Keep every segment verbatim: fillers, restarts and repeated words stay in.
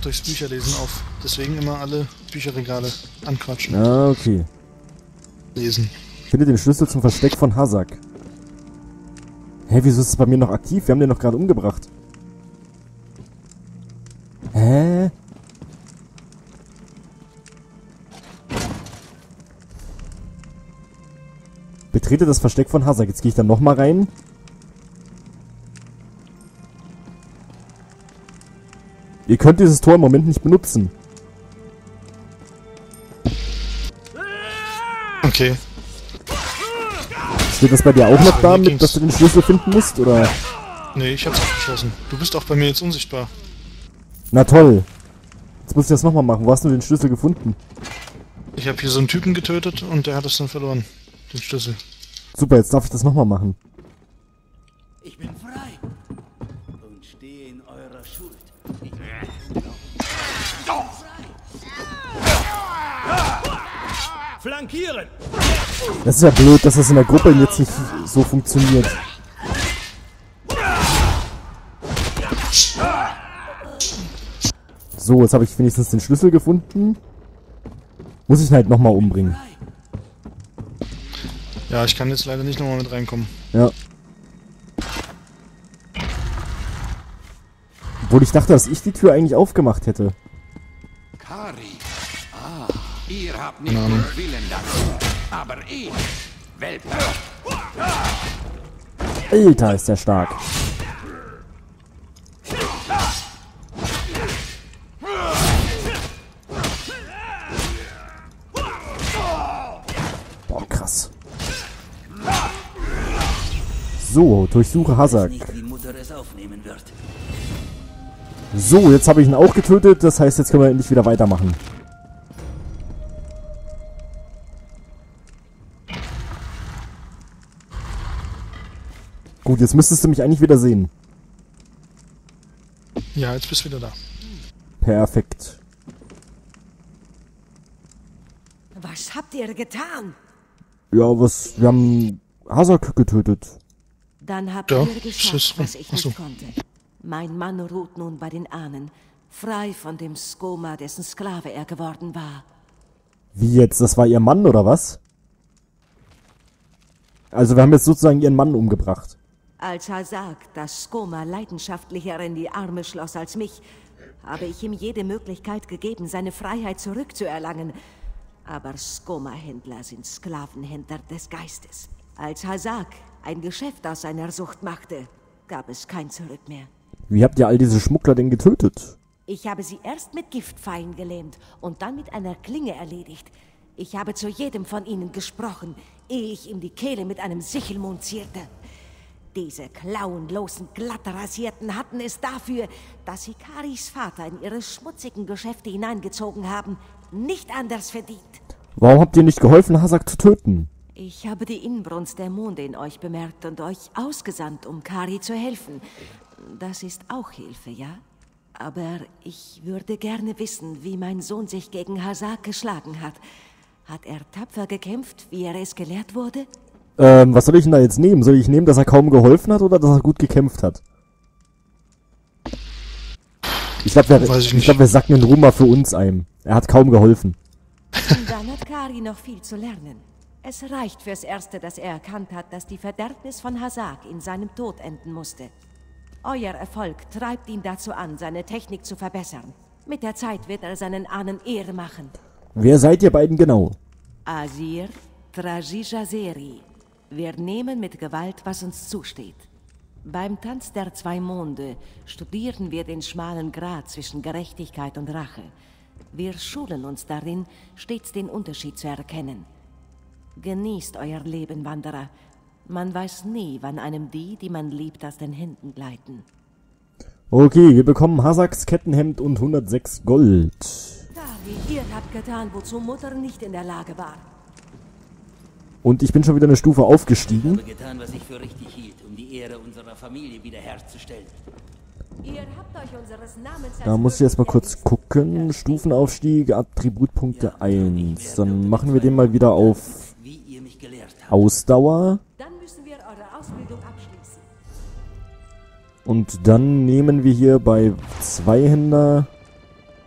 durchs Bücherlesen auf. Deswegen immer alle Bücherregale anquatschen. Ah, okay. Lesen. Finde den Schlüssel zum Versteck von Hazak. Hä, wieso ist es bei mir noch aktiv? Wir haben den noch gerade umgebracht. Hä? Betrete das Versteck von Hazak. Jetzt gehe ich da nochmal rein. Ihr könnt dieses Tor im Moment nicht benutzen. Okay. Steht das bei dir auch noch da, mit, dass du den Schlüssel finden musst, oder? Nee, ich hab's abgeschlossen. Du bist auch bei mir jetzt unsichtbar. Na toll. Jetzt muss ich das nochmal machen. Wo hast du den Schlüssel gefunden? Ich habe hier so einen Typen getötet und der hat es dann verloren. Den Schlüssel. Super, jetzt darf ich das nochmal machen. Ich bin frei und stehe in eurer Schuld. Ich bin Flankieren! Das ist ja blöd, dass das in der Gruppe jetzt nicht so funktioniert. So, jetzt habe ich wenigstens den Schlüssel gefunden. Muss ich ihn halt nochmal umbringen. Ja, ich kann jetzt leider nicht nochmal mit reinkommen. Ja. Obwohl ich dachte, dass ich die Tür eigentlich aufgemacht hätte. Kari. Ah, ihr habt nicht den Willen dazu. Aber ich, Welpe. Alter, ist der stark. Boah, krass. So, durchsuche Hazak. So, jetzt habe ich ihn auch getötet. Das heißt, jetzt können wir endlich wieder weitermachen. Gut, jetzt müsstest du mich eigentlich wieder sehen. Ja, jetzt bist du wieder da. Perfekt. Was habt ihr getan? Ja, was? Wir haben Hazak getötet. Dann habt Ja, ihr geschafft, ist- was ich achso. nicht konnte. Mein Mann ruht nun bei den Ahnen, frei von dem Skoma, dessen Sklave er geworden war. Wie jetzt? Das war ihr Mann, oder was? Also wir haben jetzt sozusagen ihren Mann umgebracht. Als Hazak das Skoma leidenschaftlicher in die Arme schloss als mich, habe ich ihm jede Möglichkeit gegeben, seine Freiheit zurückzuerlangen. Aber Skoma-Händler sind Sklavenhändler des Geistes. Als Hazak ein Geschäft aus seiner Sucht machte, gab es kein Zurück mehr. Wie habt ihr all diese Schmuggler denn getötet? Ich habe sie erst mit Giftpfeilen gelähmt und dann mit einer Klinge erledigt. Ich habe zu jedem von ihnen gesprochen, ehe ich ihm die Kehle mit einem Sichelmond zierte. Diese klauenlosen, glattrasierten hatten es dafür, dass sie Karis Vater in ihre schmutzigen Geschäfte hineingezogen haben, nicht anders verdient. Warum habt ihr nicht geholfen, Hazak zu töten? Ich habe die Inbrunst der Monde in euch bemerkt und euch ausgesandt, um Kari zu helfen. Das ist auch Hilfe, ja? Aber ich würde gerne wissen, wie mein Sohn sich gegen Hazak geschlagen hat. Hat er tapfer gekämpft, wie er es gelehrt wurde? Ähm, was soll ich denn da jetzt nehmen? Soll ich nehmen, dass er kaum geholfen hat oder dass er gut gekämpft hat? Ich glaube, wir, Weiß ich ich nicht. glaub, wir sacken den Ruhm mal für uns ein. Er hat kaum geholfen. Und dann hat Kari noch viel zu lernen. Es reicht fürs Erste, dass er erkannt hat, dass die Verderbnis von Hazak in seinem Tod enden musste. Euer Erfolg treibt ihn dazu an, seine Technik zu verbessern. Mit der Zeit wird er seinen Ahnen Ehre machen. Wer seid ihr beiden genau? Azir Trajijaseri. Wir nehmen mit Gewalt, was uns zusteht. Beim Tanz der zwei Monde studieren wir den schmalen Grat zwischen Gerechtigkeit und Rache. Wir schulen uns darin, stets den Unterschied zu erkennen. Genießt euer Leben, Wanderer. Man weiß nie, wann einem die, die man liebt, aus den Händen gleiten. Okay, wir bekommen Hazaks Kettenhemd und hundertsechs Gold. Kari, ihr habt getan, wozu Mutter nicht in der Lage war. Und ich bin schon wieder eine Stufe aufgestiegen. Ich habe getan, was ich für richtig hielt, um die Ehre unserer Familie wiederherzustellen. Ihr habt euch unseres Namens Da muss ich erstmal kurz gucken. Stufenaufstieg, Attributpunkte eins. Dann machen wir den mal wieder auf Wie ihr mich gelehrt habt. Ausdauer. Dann müssen wir eure Ausbildung abschließen. Und dann nehmen wir hier bei Zweihänder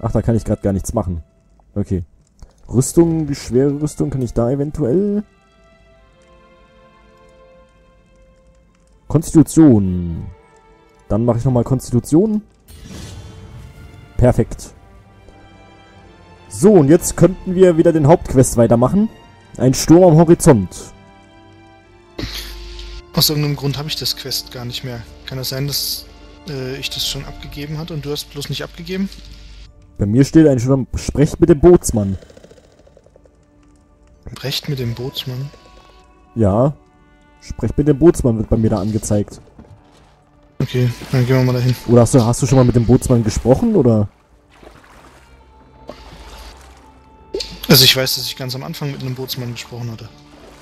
Ach, da kann ich gerade gar nichts machen. Okay. Rüstung, die schwere Rüstung, kann ich da eventuell... Konstitution. Dann mache ich nochmal Konstitution. Perfekt. So, und jetzt könnten wir wieder den Hauptquest weitermachen. Ein Sturm am Horizont. Aus irgendeinem Grund habe ich das Quest gar nicht mehr. Kann es sein, dass äh, ich das schon abgegeben hatte und du hast bloß nicht abgegeben? Bei mir steht ein Sturm. Sprecht mit dem Bootsmann. Recht mit dem Bootsmann. Ja. Sprecht mit dem Bootsmann, wird bei mir da angezeigt. Okay, dann gehen wir mal dahin. Oder hast du, hast du schon mal mit dem Bootsmann gesprochen, oder? Also ich weiß, dass ich ganz am Anfang mit einem Bootsmann gesprochen hatte.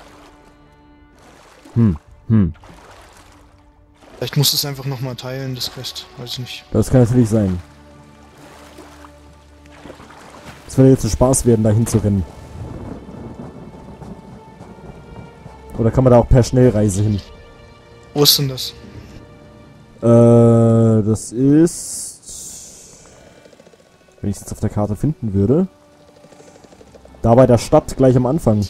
Hm, hm. Vielleicht musst du es einfach nochmal teilen, das Quest. Weiß ich nicht. Das kann natürlich sein. Es wird jetzt ein Spaß werden, da hinzurennen. Oder kann man da auch per Schnellreise hin? Wo ist denn das? Äh, das ist... Wenn ich es jetzt auf der Karte finden würde... Da bei der Stadt, gleich am Anfang.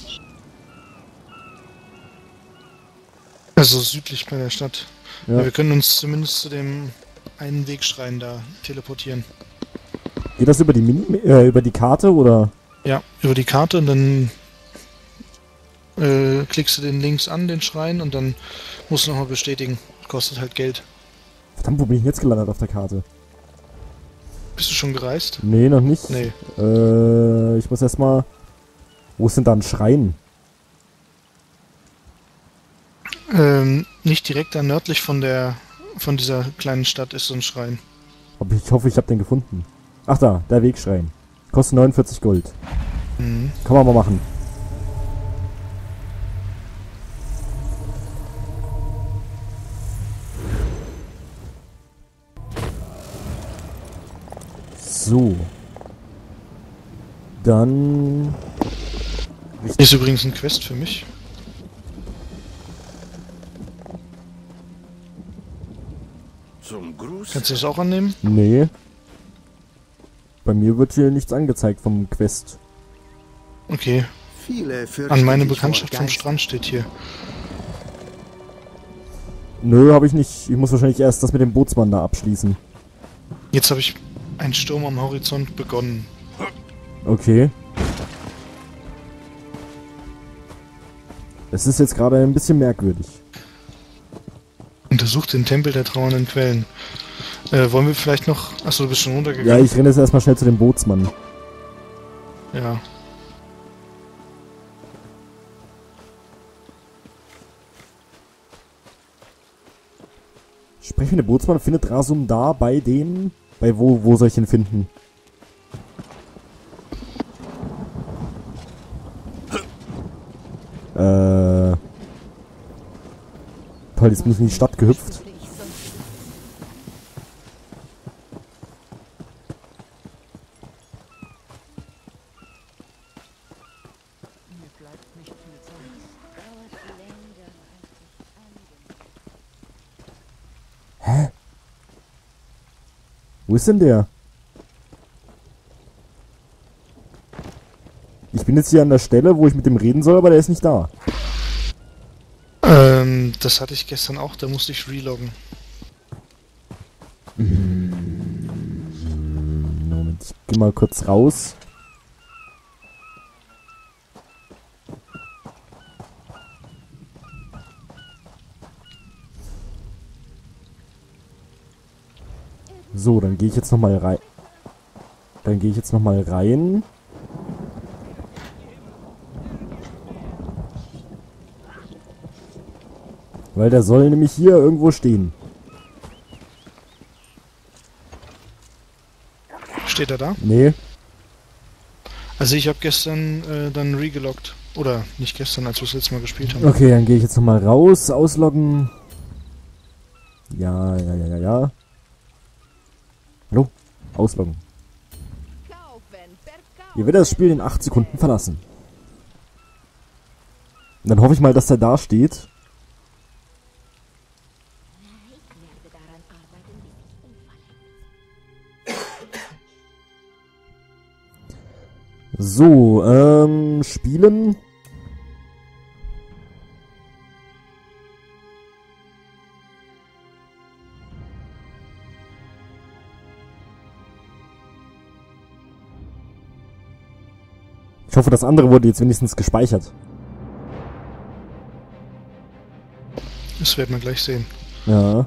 Also südlich bei der Stadt. Ja. Ja, wir können uns zumindest zu dem einen Wegschrein da teleportieren. Geht das über die Mini äh, über die Karte, oder? Ja, über die Karte und dann äh, klickst du den links an, den Schrein, und dann musst du nochmal bestätigen. Kostet halt Geld. Verdammt, wo bin ich jetzt gelandet auf der Karte? Bist du schon gereist? Nee, noch nicht. Nee. Äh, ich muss erstmal... Wo ist denn da ein Schrein? Ähm, nicht direkt da nördlich von der von dieser kleinen Stadt ist so ein Schrein. Aber ich hoffe, ich habe den gefunden. Ach da, der Wegschrein. Kostet neunundvierzig Gold. Mhm. Kann man mal machen. So. Dann... Ist übrigens ein Quest für mich. Zum Gruß. Kannst du das auch annehmen? Nee. Bei mir wird hier nichts angezeigt vom Quest. Okay. Viele fürchten An meine sich Bekanntschaft vor vom Geistern. Strand steht hier. Nö, habe ich nicht. Ich muss wahrscheinlich erst das mit dem Bootsmann da abschließen. Jetzt habe ich einen Sturm am Horizont begonnen. Okay. Es ist jetzt gerade ein bisschen merkwürdig. Untersucht den Tempel der trauernden Quellen. Äh, wollen wir vielleicht noch... Achso, du bist schon Ja, runtergegangen. ich renne jetzt erstmal schnell zu dem Bootsmann. Ja. Sprechen mit dem Bootsmann, findet Rasum da bei dem... Bei wo, wo soll ich ihn finden? Äh... Toll, jetzt bin ich in die Stadt gehüpft. Hä? Wo ist denn der? Ich bin jetzt hier an der Stelle, wo ich mit dem reden soll, aber der ist nicht da. Ähm, das hatte ich gestern auch, da musste ich reloggen. Moment, ich geh mal kurz raus. So, dann gehe ich jetzt noch mal rein. Dann gehe ich jetzt noch mal rein. Weil der soll nämlich hier irgendwo stehen. Steht er da? Nee. Also ich habe gestern äh, dann regeloggt. Oder nicht gestern, als wir das letzte Mal gespielt haben. Okay, dann gehe ich jetzt noch mal raus, ausloggen. Ja, ja, ja, ja, ja. Hallo? Ausloggen. Ihr werdet das Spiel in acht Sekunden verlassen. Und dann hoffe ich mal, dass der da steht. So, ähm, spielen. Ich hoffe, das andere wurde jetzt wenigstens gespeichert. Das werden wir gleich sehen. Ja.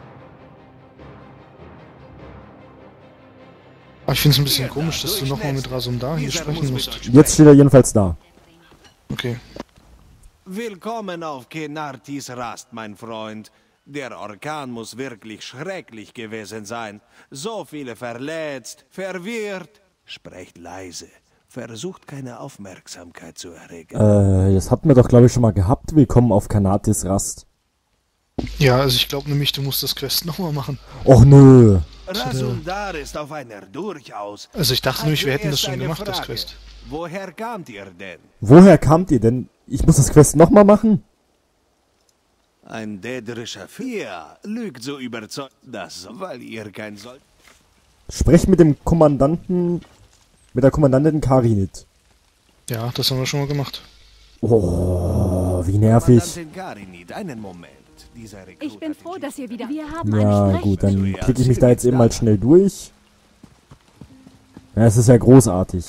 Aber ich finde es ein bisschen komisch, dass du nochmal mit Rasumdar hier sprechen musst. Jetzt steht er jedenfalls da. Okay. Willkommen auf Kenartis Rast, mein Freund. Der Orkan muss wirklich schrecklich gewesen sein. So viele verletzt, verwirrt. Sprecht leise. Versucht keine Aufmerksamkeit zu erregen. Äh, das hatten wir doch, glaube ich, schon mal gehabt. Willkommen auf Kanatis Rast. Ja, also ich glaube nämlich, du musst das Quest nochmal machen. Och nö. Rasumdar ist auf einer durchaus. Also ich dachte nämlich, wir hätten das erst schon eine gemacht, das Frage. Quest. Woher kamt ihr denn? Woher kamt ihr denn? Ich muss das Quest nochmal machen? Ein dädrischer Vier lügt so überzeugt, dass, weil ihr kein Sold... Sprecht mit dem Kommandanten, mit der Kommandantin Karinit. Ja, das haben wir schon mal gemacht. Oh, wie nervig. Kommandantin Karinit, einen Moment. Dieser Rekrut Ich bin hat den froh, Schiff- dass ihr wieder... Wir haben ein Ja, Sprech- gut, dann klicke ich mich da jetzt eben mal schnell durch. Ja, es ist ja großartig.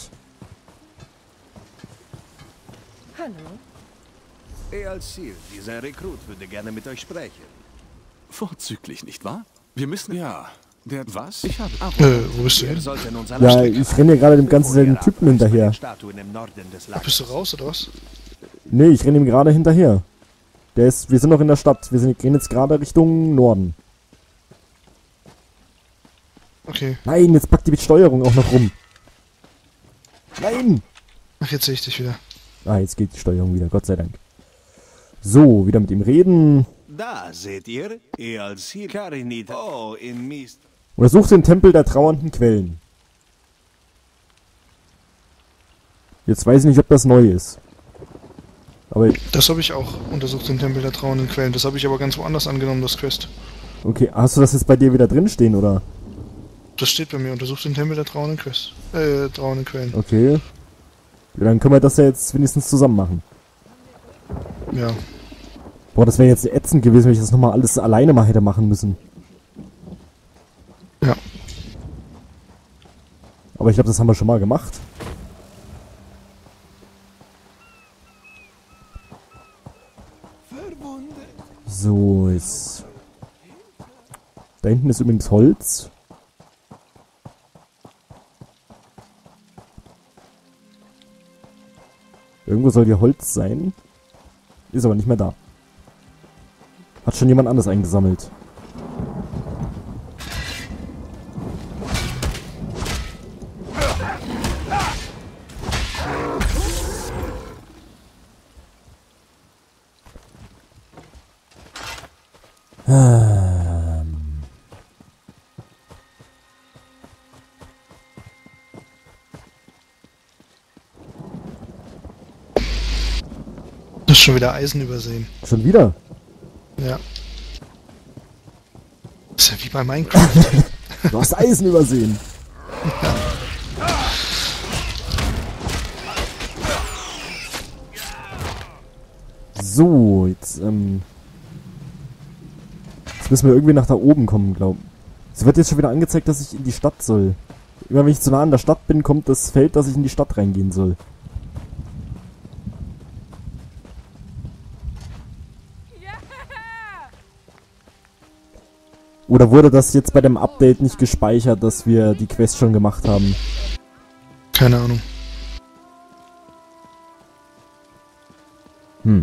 Hallo. Eal'Sir, dieser Rekrut würde gerne mit euch sprechen. Vorzüglich, nicht wahr? Wir müssen... Ja. Der... Was? Ich habe... Äh, wo bist du Wir hin? sollten uns Ja, anstrengen. ich renne hier gerade dem ganzen selben Typen hinterher. Statuen im Norden des Bist du Landes. raus, oder was? Nee, ich renne ihm gerade hinterher. Der ist... Wir sind noch in der Stadt. Wir sind, gehen jetzt gerade Richtung Norden. Okay. Nein, jetzt packt die Steuerung auch noch rum. Nein! Ach, jetzt sehe ich dich wieder. Ah, jetzt geht die Steuerung wieder, Gott sei Dank. So, wieder mit ihm reden. Da seht ihr, Eal'Sir Karinit. Oh, in Mist. Untersucht den Tempel der trauernden Quellen. Jetzt weiß ich nicht, ob das neu ist. Aber, Das habe ich auch untersucht, den Tempel der trauernden Quellen. Das habe ich aber ganz woanders angenommen, das Quest. okay, hast du das jetzt bei dir wieder drin stehen, oder? Das steht bei mir, untersucht den Tempel der trauernden Quest. Äh, trauernden Quellen. Okay. Ja, dann können wir das ja jetzt wenigstens zusammen machen. Ja. Boah, das wäre jetzt ätzend gewesen, wenn ich das nochmal alles alleine mal hätte machen müssen. Ja. Aber ich glaube, das haben wir schon mal gemacht. So, jetzt... Da hinten ist übrigens Holz. Irgendwo soll hier Holz sein. Ist aber nicht mehr da. Hat schon jemand anderes eingesammelt. Ähm. Du hast schon wieder Eisen übersehen. Schon wieder? Ja. Das ist ja wie bei Minecraft. Du hast Eisen übersehen. So, jetzt, ähm... Jetzt müssen wir irgendwie nach da oben kommen, glauben. Es wird jetzt schon wieder angezeigt, dass ich in die Stadt soll. Immer wenn ich zu nah an der Stadt bin, kommt das Feld, dass ich in die Stadt reingehen soll. Oder wurde das jetzt bei dem Update nicht gespeichert, dass wir die Quest schon gemacht haben? Keine Ahnung. Hm.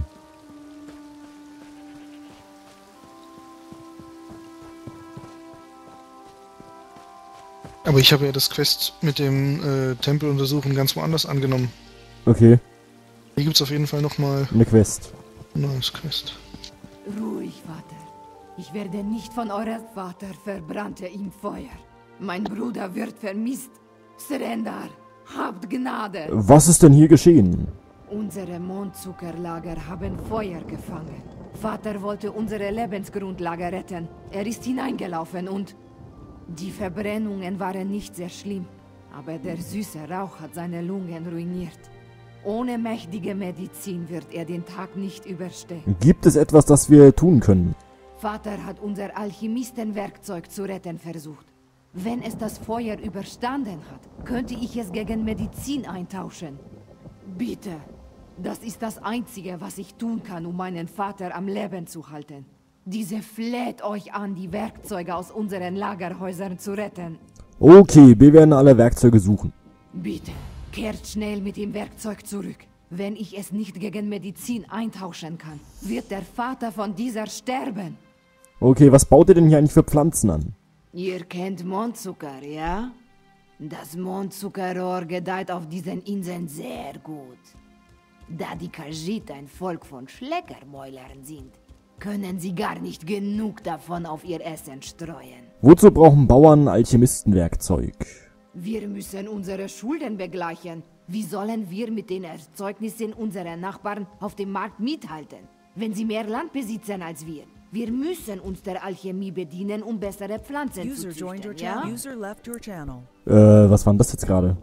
Aber ich habe ja das Quest mit dem äh, Tempel untersuchen ganz woanders angenommen. Okay, Hier gibt es auf jeden Fall nochmal eine Quest. ein neues Quest. Ruhig, Vater. Ich werde nicht von eurem Vater verbrannte im Feuer. Mein Bruder wird vermisst. Srendar, habt Gnade. Was ist denn hier geschehen? Unsere Mondzuckerlager haben Feuer gefangen. Vater wollte unsere Lebensgrundlage retten. Er ist hineingelaufen und... Die Verbrennungen waren nicht sehr schlimm. Aber der süße Rauch hat seine Lungen ruiniert. Ohne mächtige Medizin wird er den Tag nicht überstehen. Gibt es etwas, das wir tun können? Vater hat unser Alchemistenwerkzeug zu retten versucht. Wenn es das Feuer überstanden hat, könnte ich es gegen Medizin eintauschen. Bitte, das ist das Einzige, was ich tun kann, um meinen Vater am Leben zu halten. Diese fleht euch an, die Werkzeuge aus unseren Lagerhäusern zu retten. Okay, wir werden alle Werkzeuge suchen. Bitte, kehrt schnell mit dem Werkzeug zurück. Wenn ich es nicht gegen Medizin eintauschen kann, wird der Vater von dieser sterben. Okay, was baut ihr denn hier eigentlich für Pflanzen an? Ihr kennt Mondzucker, ja? Das Mondzuckerrohr gedeiht auf diesen Inseln sehr gut. Da die Khajiit ein Volk von Schleckermäulern sind, können sie gar nicht genug davon auf ihr Essen streuen. Wozu brauchen Bauern Alchemistenwerkzeug? Wir müssen unsere Schulden begleichen. Wie sollen wir mit den Erzeugnissen unserer Nachbarn auf dem Markt mithalten, wenn sie mehr Land besitzen als wir? Wir müssen uns der Alchemie bedienen, um bessere Pflanzen User zu joined your züchten, ja? channel. User left your channel. Äh, was war denn das jetzt gerade?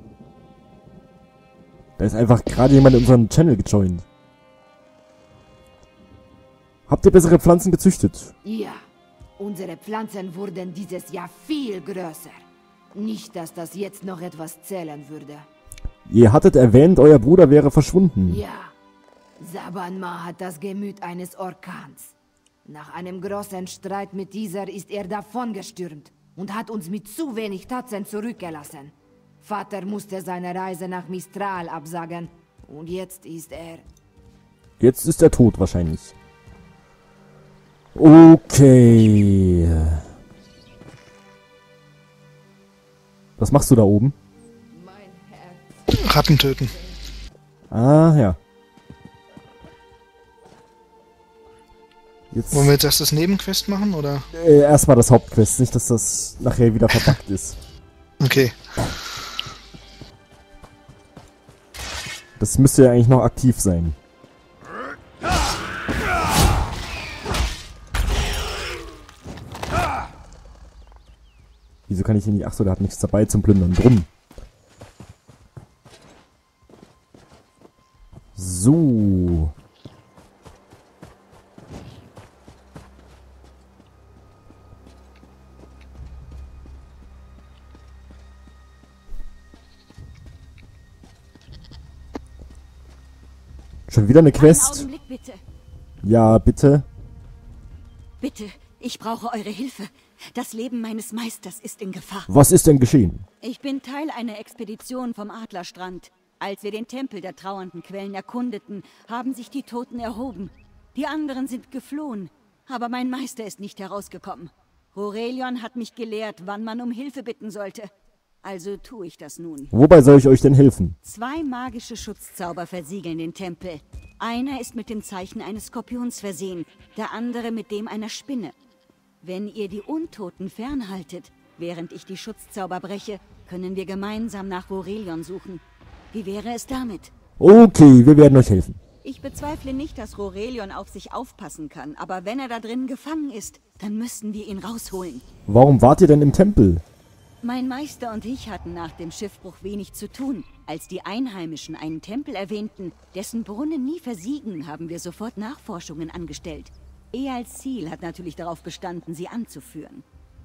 Da ist einfach gerade jemand in unseren Channel gejoint. Habt ihr bessere Pflanzen gezüchtet? Ja, unsere Pflanzen wurden dieses Jahr viel größer. Nicht, dass das jetzt noch etwas zählen würde. Ihr hattet erwähnt, euer Bruder wäre verschwunden. Ja, Sabanma hat das Gemüt eines Orkans. Nach einem großen Streit mit dieser ist er davongestürmt und hat uns mit zu wenig Tatzen zurückgelassen. Vater musste seine Reise nach Mistral absagen und jetzt ist er... Jetzt ist er tot wahrscheinlich. Okay. Was machst du da oben? Mein Herz. Ratten töten. Ah, ja. Jetzt Wollen wir jetzt erst das Nebenquest machen, oder? äh, erstmal das Hauptquest, nicht, dass das nachher wieder verbuggt ist. Okay. Das müsste ja eigentlich noch aktiv sein. Wieso kann ich ihn nicht... Achso, der hat nichts dabei zum Plündern. Drum. So. Schon wieder eine Quest? Einen Augenblick, bitte. Ja, bitte. Bitte, ich brauche eure Hilfe. Das Leben meines Meisters ist in Gefahr. Was ist denn geschehen? Ich bin Teil einer Expedition vom Adlerstrand. Als wir den Tempel der trauernden Quellen erkundeten, haben sich die Toten erhoben. Die anderen sind geflohen, aber mein Meister ist nicht herausgekommen. Rorelion hat mich gelehrt, wann man um Hilfe bitten sollte. Also tue ich das nun. Wobei soll ich euch denn helfen? Zwei magische Schutzzauber versiegeln den Tempel. Einer ist mit dem Zeichen eines Skorpions versehen, der andere mit dem einer Spinne. Wenn ihr die Untoten fernhaltet, während ich die Schutzzauber breche, können wir gemeinsam nach Rorelion suchen. Wie wäre es damit? Okay, wir werden euch helfen. Ich bezweifle nicht, dass Rorelion auf sich aufpassen kann, aber wenn er da drin gefangen ist, dann müssen wir ihn rausholen. Warum wart ihr denn im Tempel? Mein Meister und ich hatten nach dem Schiffbruch wenig zu tun. Als die Einheimischen einen Tempel erwähnten, dessen Brunnen nie versiegen, haben wir sofort Nachforschungen angestellt. Eal Ziel hat natürlich darauf bestanden, sie anzuführen.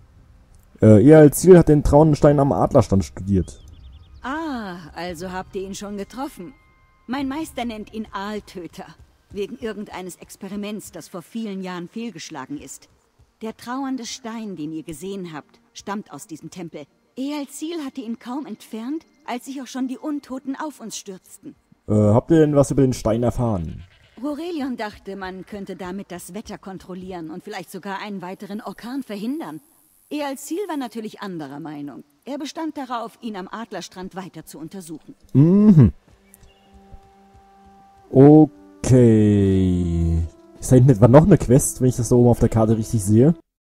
Äh, Eal Ziel hat den Traunenstein am Adlerstand studiert. Ah, also habt ihr ihn schon getroffen. Mein Meister nennt ihn Aaltöter, wegen irgendeines Experiments, das vor vielen Jahren fehlgeschlagen ist. Der trauernde Stein, den ihr gesehen habt, stammt aus diesem Tempel. Eal Ziel hatte ihn kaum entfernt, als sich auch schon die Untoten auf uns stürzten. Äh, habt ihr denn was über den Stein erfahren? Rorelion dachte, man könnte damit das Wetter kontrollieren und vielleicht sogar einen weiteren Orkan verhindern. Eal Ziel war natürlich anderer Meinung. Er bestand darauf, ihn am Adlerstrand weiter zu untersuchen. Mhm. Okay. Ist da hinten etwa noch eine Quest, wenn ich das da oben auf der Karte richtig sehe?